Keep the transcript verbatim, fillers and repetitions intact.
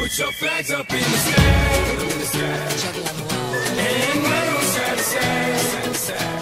Put your flags up in the sky, in the sky. And wave side to side, side to side.